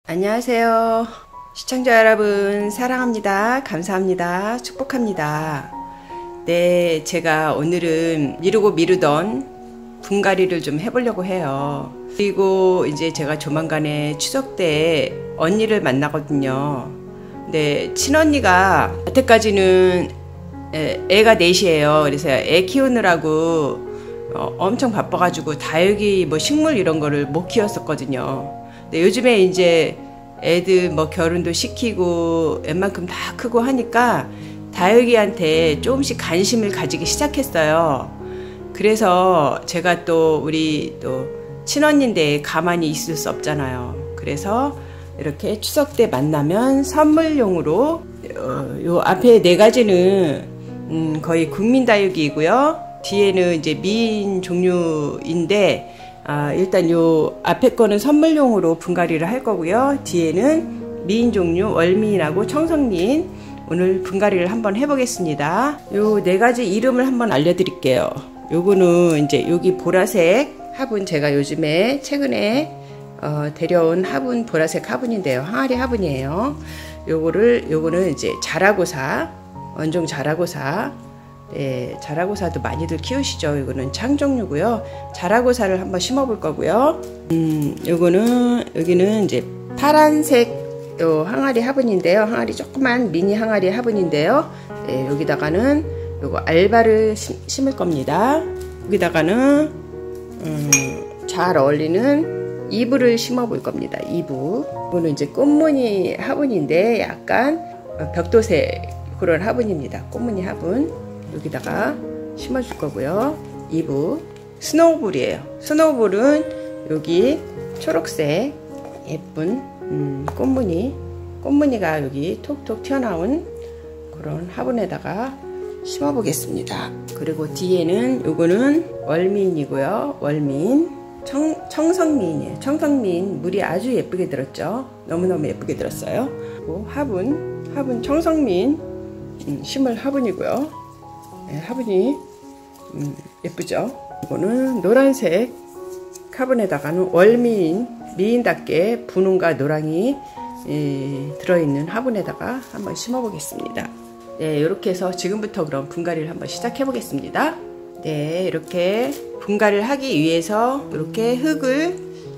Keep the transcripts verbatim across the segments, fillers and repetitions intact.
안녕하세요. 시청자 여러분 사랑합니다. 감사합니다. 축복합니다. 네, 제가 오늘은 미루고 미루던 분갈이를 좀 해보려고 해요. 그리고 이제 제가 조만간에 추석 때 언니를 만나거든요. 근데 친언니가 여태까지는 애, 애가 넷이에요. 그래서 애 키우느라고 어, 엄청 바빠가지고 다육이 뭐 식물 이런 거를 못 키웠었거든요. 근데 요즘에 이제 애들 뭐 결혼도 시키고 웬만큼 다 크고 하니까 다육이한테 조금씩 관심을 가지기 시작했어요. 그래서 제가 또 우리 또 친언니인데 가만히 있을 수 없잖아요. 그래서 이렇게 추석 때 만나면 선물용으로 어, 요 앞에 네 가지는 음, 거의 국민다육이고요. 뒤에는 이제 미인 종류인데 아, 일단 요 앞에 거는 선물용으로 분갈이를 할 거고요. 뒤에는 미인 종류 월미인하고 청성미인 오늘 분갈이를 한번 해보겠습니다. 요 네 가지 이름을 한번 알려드릴게요. 요거는 이제 여기 보라색 화분, 제가 요즘에 최근에 어, 데려온 화분, 보라색 화분인데요. 항아리 화분이에요. 요거를 요거는 이제 자라고사, 원종 자라고사. 네, 자라고사도 많이들 키우시죠. 이거는 창종류고요. 자라고사를 한번 심어 볼 거고요. 음, 요거는 여기는 이제 파란색 요 항아리 화분인데요. 항아리 조그만 미니 항아리 화분인데요. 네, 여기다가는 요거 알바를 심, 심을 겁니다. 여기다가는 음, 잘 어울리는 이브를 심어 볼 겁니다. 이브. 이거는 이제 꽃무늬 화분인데 약간 벽도색 그런 화분입니다. 꽃무늬 화분. 여기다가 심어줄 거고요. 이브 스노우볼이에요. 스노우볼은 여기 초록색 예쁜 음, 꽃무늬 꽃무늬가 여기 톡톡 튀어나온 그런 화분에다가 심어 보겠습니다. 그리고 뒤에는 요거는 월미인이고요. 월미인 청, 청성미인이에요. 청성미인 물이 아주 예쁘게 들었죠. 너무너무 예쁘게 들었어요. 그리고 화분 화분 청성미인 음, 심을 화분이고요. 네, 화분이 음, 예쁘죠. 이거는 노란색 화분에다가는 월미인 미인답게 분홍과 노랑이 예, 들어있는 화분에다가 한번 심어 보겠습니다. 네, 이렇게 해서 지금부터 그럼 분갈이를 한번 시작해 보겠습니다. 네, 이렇게 분갈이를 하기 위해서 이렇게 흙을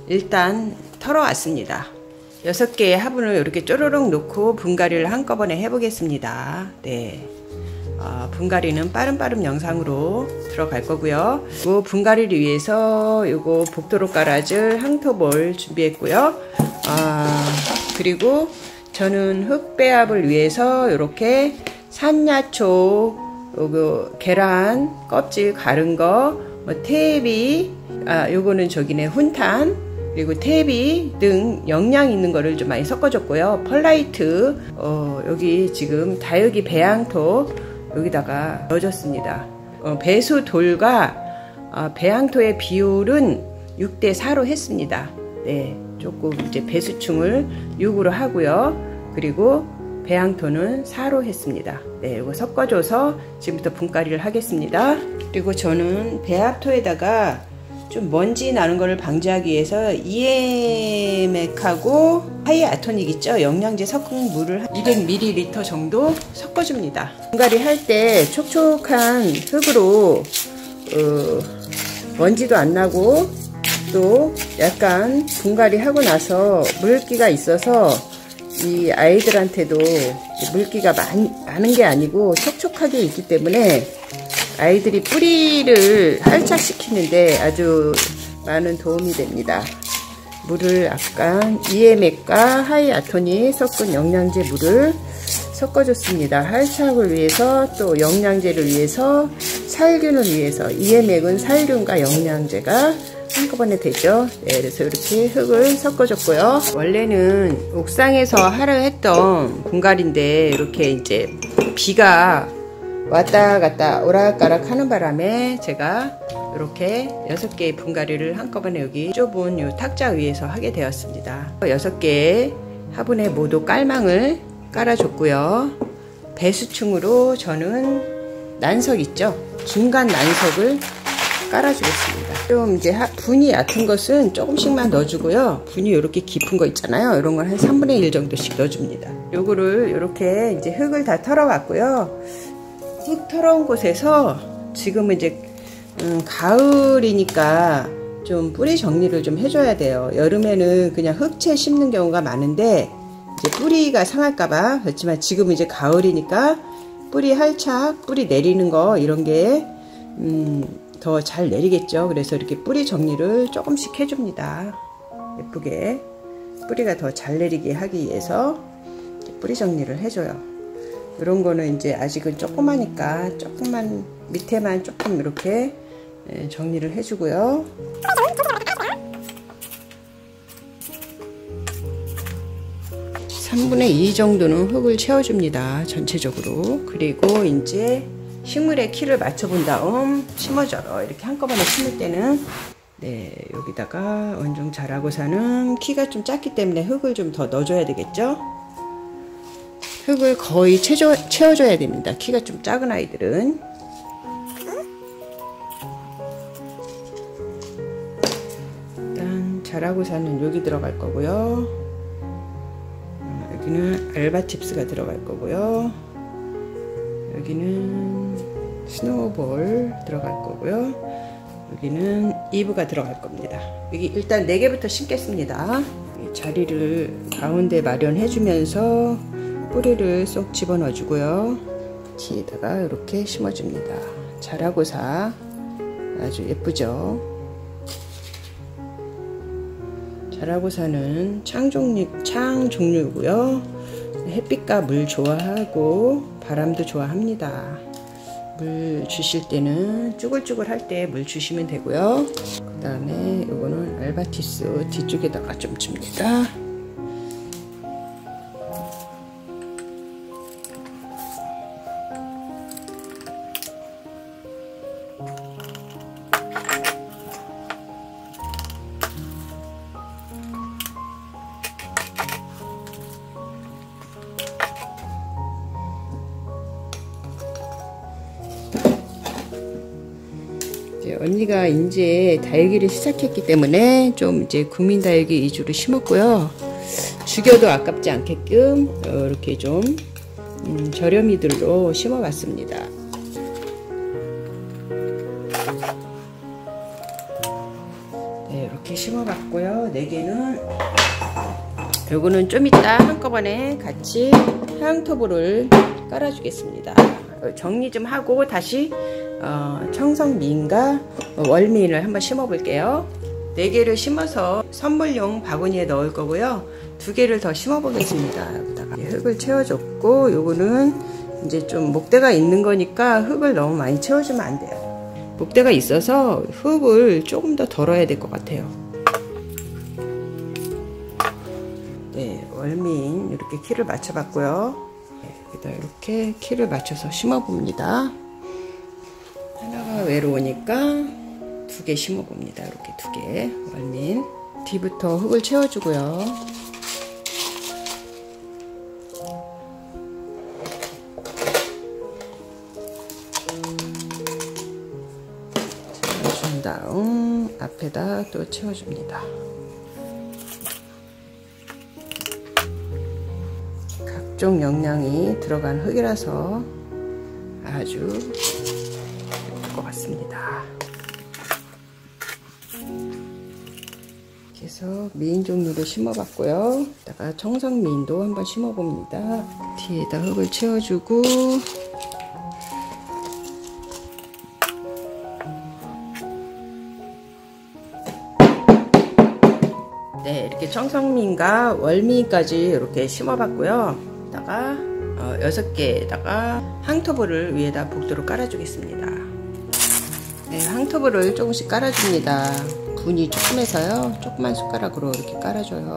일단 털어 왔습니다. 여섯 개의 화분을 이렇게 쪼르륵 놓고 분갈이를 한꺼번에 해 보겠습니다. 네. 어, 분갈이는 빠름빠름 영상으로 들어갈 거고요. 요 분갈이를 위해서 요거 복도로 깔아줄 항토볼 준비했고요. 아, 그리고 저는 흙 배합을 위해서 이렇게 산야초, 요거 계란 껍질 가른 거, 뭐 태비, 아 요거는 저기네 훈탄, 그리고 태비 등 영양 있는 거를 좀 많이 섞어줬고요. 펄라이트, 어, 여기 지금 다육이 배양토 여기다가 넣어줬습니다. 어, 배수 돌과 어, 배양토의 비율은 육 대 사로 했습니다. 네, 조금 이제 배수충을 육으로 하고요. 그리고 배양토는 사로 했습니다. 네, 이거 섞어줘서 지금부터 분갈이를 하겠습니다. 그리고 저는 배합토에다가 좀 먼지 나는 거를 방지하기 위해서 이엠엑하고 하이아토닉 있죠? 영양제 섞은 물을 이백 밀리리터 정도 섞어줍니다. 분갈이 할 때 촉촉한 흙으로 어, 먼지도 안 나고 또 약간 분갈이 하고 나서 물기가 있어서 이 아이들한테도 물기가 많, 많은 게 아니고 촉촉하게 있기 때문에 아이들이 뿌리를 활착시키는데 아주 많은 도움이 됩니다. 물을 약간 이엠엑과 하이아토닉 섞은 영양제 물을 섞어줬습니다. 활착을 위해서 또 영양제를 위해서 살균을 위해서 이엠엑은 살균과 영양제가 한꺼번에 되죠. 네, 그래서 이렇게 흙을 섞어줬고요. 원래는 옥상에서 하려 했던 분갈이인데 이렇게 이제 비가 왔다 갔다 오락가락 하는 바람에 제가 이렇게 여섯 개의 분갈이를 한꺼번에 여기 좁은 요 탁자 위에서 하게 되었습니다. 여섯 개의 화분에 모두 깔망을 깔아줬고요. 배수충으로 저는 난석 있죠? 중간 난석을 깔아주겠습니다. 좀 이제 분이 얕은 것은 조금씩만 넣어주고요. 분이 이렇게 깊은 거 있잖아요. 이런 걸 한 삼분의 일 정도씩 넣어줍니다. 요거를 이렇게 이제 흙을 다 털어왔고요. 흙 털어온 곳에서 지금은 이제 음, 가을이니까 좀 뿌리 정리를 좀 해줘야 돼요. 여름에는 그냥 흙채 심는 경우가 많은데 이제 뿌리가 상할까봐. 그렇지만 지금은 이제 가을이니까 뿌리 할착, 뿌리 내리는 거 이런 게 음, 더 잘 내리겠죠. 그래서 이렇게 뿌리 정리를 조금씩 해줍니다. 예쁘게 뿌리가 더 잘 내리게 하기 위해서 뿌리 정리를 해줘요. 이런 거는 이제 아직은 조그마니까 조금만 밑에만 조금 이렇게 정리를 해주고요. 삼분의 이 정도는 흙을 채워줍니다. 전체적으로. 그리고 이제 식물의 키를 맞춰본 다음 심어줘요. 이렇게 한꺼번에 심을 때는 네, 여기다가 원종 자라고사는 키가 좀 작기 때문에 흙을 좀 더 넣어줘야 되겠죠. 흙을 거의 채줘, 채워줘야 됩니다. 키가 좀 작은 아이들은. 일단 자라고사는 여기 들어갈 거고요. 여기는 알바칩스가 들어갈 거고요. 여기는 스노우볼 들어갈 거고요. 여기는 이브가 들어갈 겁니다. 여기 일단 네 개부터 심겠습니다. 자리를 가운데 마련해 주면서 뿌리를 쏙 집어넣어 주고요. 뒤에다가 이렇게 심어 줍니다. 자라고사 아주 예쁘죠. 자라고사는 창 종류, 창 종류고요. 햇빛과 물 좋아하고 바람도 좋아합니다. 물 주실 때는 쭈글쭈글 할 때 물 주시면 되고요. 그 다음에 이거는 알바티스 뒤쪽에다가 좀 줍니다. 언니가 이제 다육이를 시작했기 때문에 좀 이제 국민 다육이 위주로 심었고요. 죽여도 아깝지 않게끔 이렇게 좀 음, 저렴이들로 심어봤습니다. 네, 이렇게 심어봤고요. 네 개는 요거는 좀 이따 한꺼번에 같이 향토부를 깔아주겠습니다. 정리 좀 하고 다시 어, 청성미인과 월미인을 한번 심어 볼게요. 네 개를 심어서 선물용 바구니에 넣을 거고요. 두 개를 더 심어 보겠습니다. 여기다가 흙을 채워줬고, 요거는 이제 좀 목대가 있는 거니까 흙을 너무 많이 채워주면 안 돼요. 목대가 있어서 흙을 조금 더 덜어야 될 것 같아요. 네, 월미인 이렇게 키를 맞춰 봤고요. 네, 여기다 이렇게 키를 맞춰서 심어 봅니다. 하나가 외로우니까 두 개 심어 봅니다. 이렇게 두 개. 월민 뒤부터 흙을 채워주고요. 채워준 다음 앞에다 또 채워줍니다. 각종 영양이 들어간 흙이라서 아주 것 같습니다. 그래서 미인 종류를 심어봤고요. 이따가 청성미인도 한번 심어봅니다. 뒤에다 흙을 채워주고, 네, 이렇게 청성미인과 월미인까지 이렇게 심어봤고요. 이따가 어, 여섯 개에다가 항토부를 위에다 복도로 깔아주겠습니다. 네, 항토부를 조금씩 깔아줍니다. 분이 조금해서요. 조그만 숟가락으로 이렇게 깔아줘요.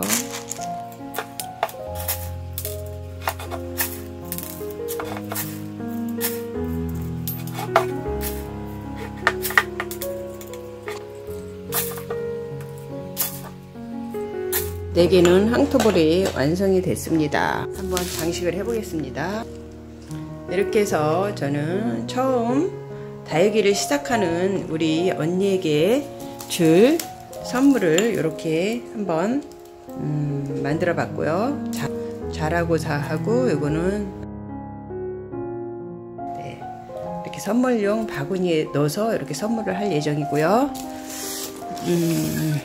네 개는 항토볼이 완성이 됐습니다. 한번 장식을 해보겠습니다. 이렇게 해서 저는 처음 다육이를 시작하는 우리 언니에게 줄 선물을 이렇게 한번 음, 만들어 봤고요. 자, 잘하고 자하고 요거는 네, 이렇게 선물용 바구니에 넣어서 이렇게 선물을 할 예정이고요. 음,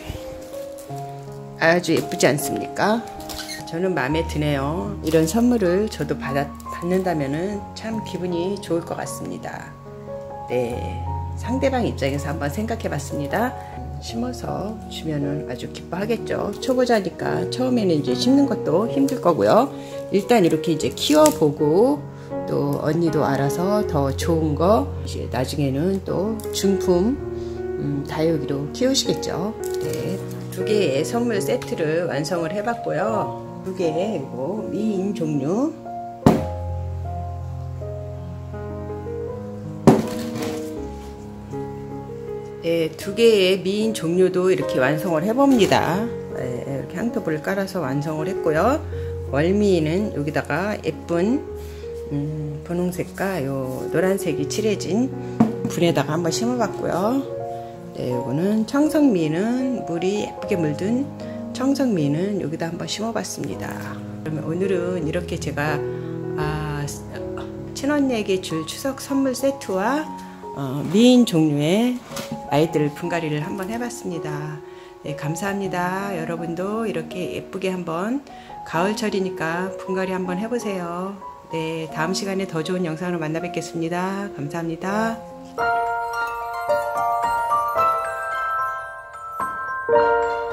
아주 예쁘지 않습니까? 저는 마음에 드네요. 이런 선물을 저도 받아, 받는다면은 참 기분이 좋을 것 같습니다. 네, 상대방 입장에서 한번 생각해 봤습니다. 심어서 주면은 아주 기뻐하겠죠. 초보자니까 처음에는 이제 심는 것도 힘들 거고요. 일단 이렇게 이제 키워보고 또 언니도 알아서 더 좋은 거 이제 나중에는 또 중품 음, 다육이로 키우시겠죠. 네, 두 개의 선물 세트를 완성을 해봤고요. 두 개의 이거 미인 종류. 네, 두 개의 미인 종류도 이렇게 완성을 해봅니다. 네, 이렇게 향토불을 깔아서 완성을 했고요. 월미인은 여기다가 예쁜 음, 분홍색과 요 노란색이 칠해진 분에다가 한번 심어봤고요. 네, 요거는 청성미는 물이 예쁘게 물든 청성미는 여기다 한번 심어봤습니다. 그러면 오늘은 이렇게 제가 아, 친언니에게 줄 추석 선물 세트와 어, 미인 종류의 아이들 분갈이를 한번 해봤습니다. 네, 감사합니다. 여러분도 이렇게 예쁘게 한번 가을철이니까 분갈이 한번 해보세요. 네, 다음 시간에 더 좋은 영상으로 만나 뵙겠습니다. 감사합니다.